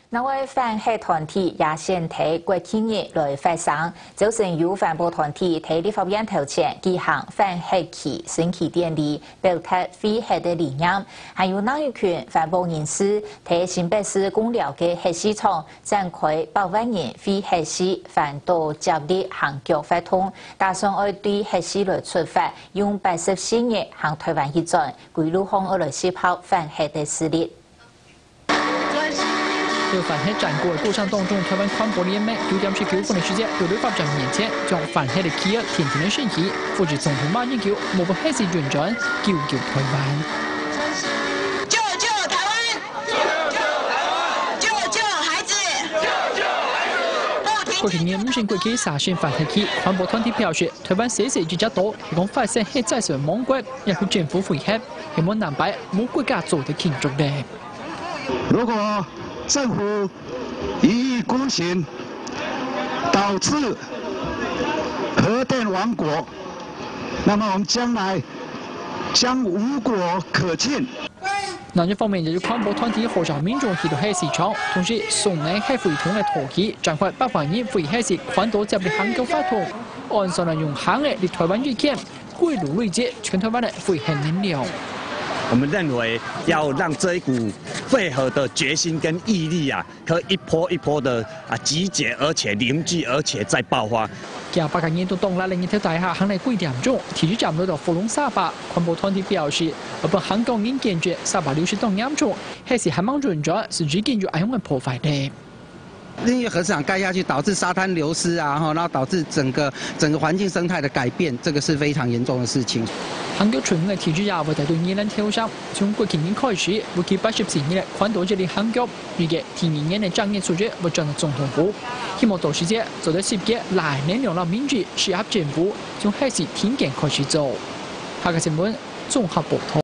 那位反核团体也先提国庆日来发声，早晨有环保团体提立法院头前举行反核旗升旗典礼，表达非核的理念。还有那一群环保人士提新北市公寮的核市场展开100万人非核市反导接力行脚发通，打算要对核市来出发，用84日向台湾一转，归路向俄罗斯炮反核的势力。 在反核战果的过程当中，台湾环保联盟9点19分的时间，在立法院面前将反核的旗儿天天的升起，扶持总统马英九目不黑市运转，救救台湾。 救救台湾！救救台湾！救救孩子！救救孩子！ 过去年5星国际3星反核旗，环保团体表示，台湾社会就多，提供发生核灾损盟国，也去政府配合，希望南白冇国家做得庆祝的。 如果 政府一意孤行，导致核电亡国，那么我们将来将无国可进。 另一方面，就是环保团体号召民众去到核市场，同时送来核废桶的土旗，展开100万人废核市环岛接力行脚发通，按上来用行的离台湾越近，归路累积全台湾的废核能量。 我们认为要让这一股废核的决心跟毅力啊，可以一波一波的集结，而且凝聚，而且再爆发。 近8个年都动了另一条大厦行内几点钟，提出站到福隆沙巴，环保团体表示，日本香港人坚决沙巴60度严重，还是还蛮严重，是最近就爱用的破坏的。 因为核厂盖下去，导致沙滩流失啊，然后导致整个环境生态的改变，这个是非常严重的事情。 香港全嘅提出也會提到2輪挑戰，從國慶年開始，會期84日環島這裡行腳，預計第2年嘅正月初一會進入總統府，希望到時節做到10屆來年兩樓民主適合政府從開始天健開始做。下個新聞綜合報道。